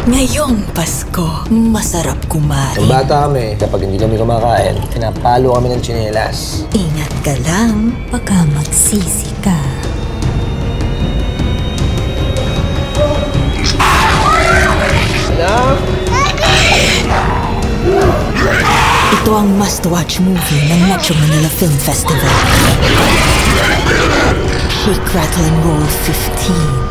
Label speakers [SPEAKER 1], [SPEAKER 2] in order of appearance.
[SPEAKER 1] Ngayong Pasko, masarap kumain.
[SPEAKER 2] Nung bata kami, kapag hindi kami kumakain, pinapalo kami ng tsinelas.
[SPEAKER 1] Ingat ka lang, baka magsisi ka.
[SPEAKER 2] Anak!
[SPEAKER 1] Ito ang must-watch movie ng Metro Manila Film Festival. Shake, Rattle, and Roll 15.